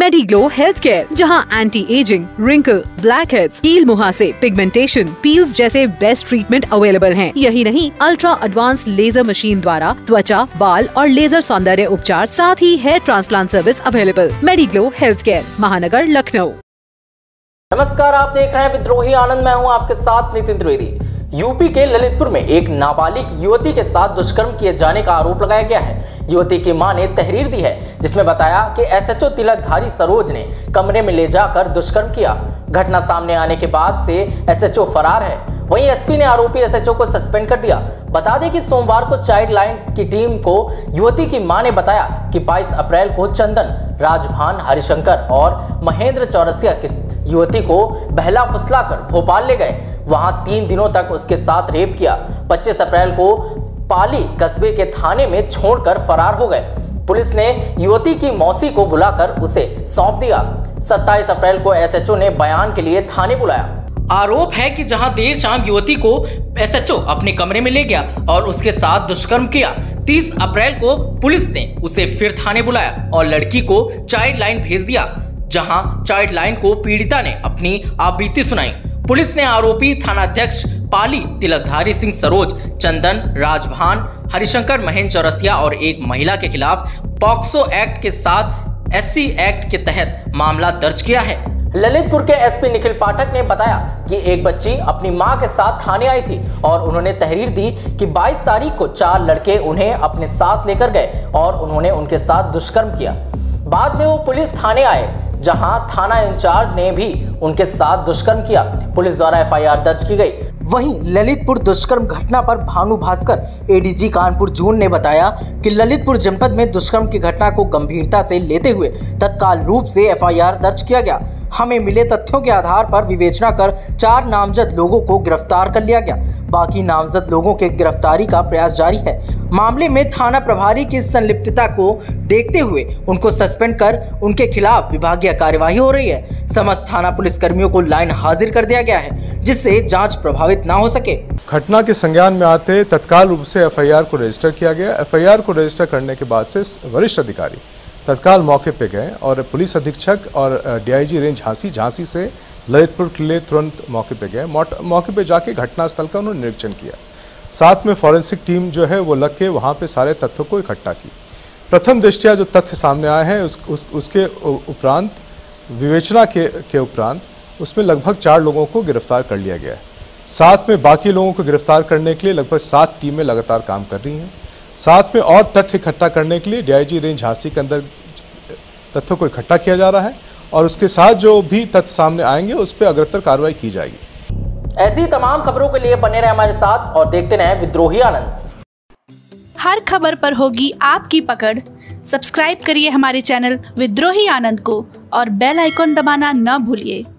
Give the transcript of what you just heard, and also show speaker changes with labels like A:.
A: Mediglow health care, जहां anti ageing, wrinkle, black heads, कील मुहासे, पिगमेंटेशन, पील्स जैसे बेस्ट ट्रीटमेंट अवेलेबल हैं। यही नहीं, अल्ट्रा एडवांस लेजर मशीन द्वारा त्वचा, बाल और लेजर सौंदर्य उपचार, साथ ही hair transplant service available. Mediglow health care, Mahanagar, Lucknow.
B: नमस्कार, आप देख रहे हैं विद्रोही आनंद। मैं हूं आपके साथ नितिन त्रिवेदी। यूपी के ललितपुर में एक नाबालिग युवती के साथ दुष्कर्म किए जाने का आरोप लगाया गया है। युवती की मां ने तहरीर दी है, जिसमें बताया कि एसएचओ तिलकधारी सरोज ने कमरे में ले जाकर दुष्कर्म किया। घटना सामने आने के बाद से एसएचओ फरार है। वहीं एसपी ने आरोपी एसएचओ को सस्पेंड कर दिया। बता दें कि सोमवार को चाइल्ड लाइन की टीम को युवती की मां ने बताया कि 22 अप्रैल को चंदन, राजभान, हरिशंकर और महेंद्र चौरसिया की युवती को बहला फुसलाकर भोपाल ले गए। वहां 3 दिनों तक उसके साथ रेप किया। 25 अप्रैल को पाली कस्बे के थाने में छोड़कर फरार हो गए। पुलिस ने युवती की मौसी को बुलाकर उसे सौंप दिया। 27 अप्रैल को एसएचओ ने बयान के लिए थाने बुलाया। आरोप है कि जहां देर शाम युवती को एसएचओ अपने कमरे में ले गया और उसके साथ दुष्कर्म किया। 30 अप्रैल को पुलिस ने उसे फिर थाने बुलाया और लड़की को चाइल्ड लाइन भेज दिया, जहां चाइल्ड लाइन को पीड़िता ने अपनी आपबीती सुनाई। पुलिस ने आरोपी थानाध्यक्ष पाली तिलकधारी सिंह सरोज, चंदन, राजभान, हरिशंकर, महेंद्र चौरसिया और एक महिला के खिलाफ पॉक्सो एक्ट के साथ एससी एक्ट के तहत मामला दर्ज किया है। ललितपुर के एसपी निखिल पाठक ने बताया कि एक बच्ची अपनी मां के साथ थाने आई थी और उन्होंने तहरीर दी कि 22 तारीख को 4 लड़के उन्हें अपने साथ लेकर गए और उन्होंने उनके साथ दुष्कर्म किया। बाद में वो पुलिस थाने आए, जहां थाना इंचार्ज ने भी उनके साथ दुष्कर्म किया। पुलिस द्वारा एफआईआर दर्ज की गई। वहीं ललितपुर दुष्कर्म घटना पर भानु भास्कर एडीजी कानपुर जोन ने बताया कि ललितपुर जनपद में दुष्कर्म की घटना को गंभीरता से लेते हुए तत्काल रूप से एफआईआर दर्ज किया गया। हमें मिले तथ्यों के आधार पर विवेचना कर 4 नामजद लोगों को गिरफ्तार कर लिया गया। बाकी नामजद लोगों के गिरफ्तारी का प्रयास जारी है। मामले में थाना प्रभारी की संलिप्तता को देखते हुए उनको सस्पेंड कर उनके खिलाफ विभागीय कार्यवाही हो रही है। समस्त थाना पुलिस कर्मियों को लाइन हाजिर कर दिया गया है, जिससे जांच प्रभावित न हो सके।
C: घटना के संज्ञान में आते तत्काल रूप से एफआईआर को रजिस्टर किया गया। एफआईआर को रजिस्टर करने के बाद से वरिष्ठ अधिकारी तत्काल मौके पे गए और पुलिस अधीक्षक और डीआईजी रेंज झांसी से ललितपुर के लिए तुरंत मौके पे गए। मौके पे जाके घटनास्थल का उन्होंने निरीक्षण किया। साथ में फॉरेंसिक टीम जो है वो लग के वहाँ पे सारे तथ्यों को इकट्ठा की। प्रथम दृष्टया जो तथ्य सामने आए हैं उसके उपरांत विवेचना के उपरांत उसमें लगभग 4 लोगों को गिरफ्तार कर लिया गया है। साथ में बाकी लोगों को गिरफ्तार करने के लिए लगभग 7 टीमें लगातार काम कर रही हैं। साथ में और तथ्य इकट्ठा करने के लिए डीआईजी रेंज झांसी के अंदर तथ्यों को इकट्ठा किया जा रहा है और उसके साथ जो भी तथ्य सामने आएंगे उस पर अग्रतर कार्रवाई की जाएगी।
B: ऐसी तमाम खबरों के लिए बने रहे हमारे साथ और देखते रहें विद्रोही आनंद।
D: हर खबर पर होगी आपकी पकड़। सब्सक्राइब करिए हमारे चैनल विद्रोही आनंद को और बेल आइकॉन दबाना न भूलिए।